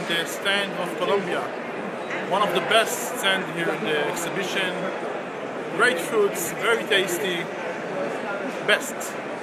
the stand of Colombia. One of the best stands here in the exhibition. Great fruits, very tasty. Best.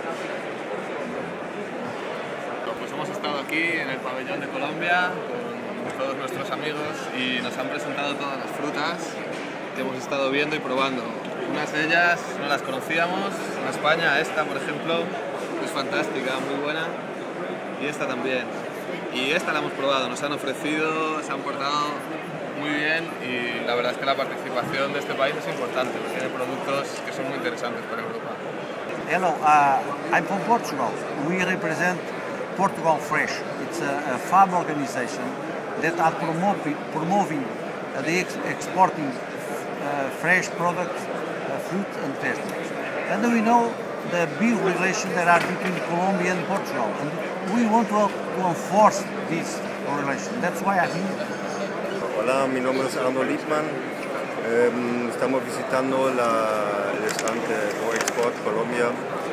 Pues hemos estado aquí en el pabellón de Colombia con todos nuestros amigos y nos han presentado todas las frutas que hemos estado viendo y probando. Unas de ellas no las conocíamos, en España esta por ejemplo es fantástica, muy buena, y esta también. Y esta la hemos probado, nos han ofrecido, se han portado muy bien y la verdad es que la participación de este país es importante, porque tiene productos que son muy interesantes para Europa. Hello, I'm from Portugal. We represent Portugal Fresh. It's a farm organization that are promoting the exporting fresh products, fruit and vegetables. And we know the big relation that are between Colombia and Portugal, and we want to enforce this relation. That's why I'm here. Hola, mi nombre es Arno Liebman. Estamos visitando el stand de Go Export Colombia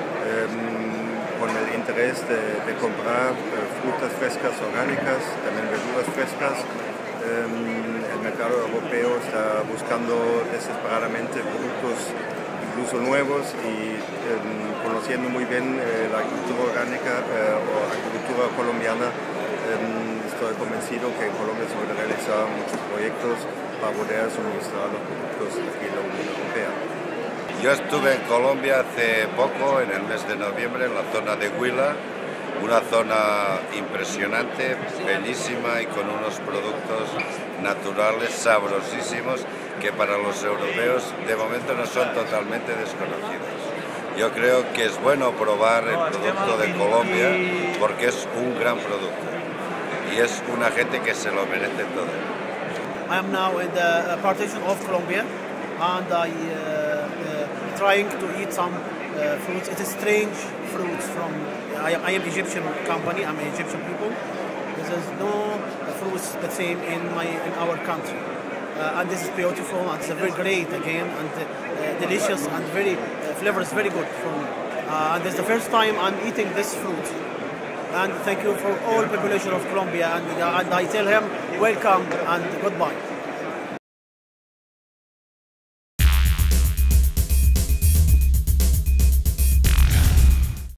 con el interés de comprar frutas frescas orgánicas, también verduras frescas. El mercado europeo está buscando desesperadamente productos incluso nuevos y conociendo muy bien la agricultura orgánica o agricultura colombiana. Estoy convencido que Colombia se puede realizar muchos proyectos para poder suministrar los productos aquí en la Unión Europea. Yo estuve en Colombia hace poco, en el mes de noviembre, en la zona de Huila, una zona impresionante, bellísima y con unos productos naturales sabrosísimos que para los europeos de momento no son totalmente desconocidos. Yo creo que es bueno probar el producto de Colombia porque es un gran producto y es una gente que se lo merece todo. I am now in the partition of Colombia and I trying to eat some fruits. It is strange fruits from. I am Egyptian company. I'm Egyptian people. There is no fruits the same in our country, and this is beautiful and it's very great again and delicious and very flavor is very good for me. And this is the first time I'm eating this fruit. And thank you for all population of Colombia and I tell him welcome and goodbye.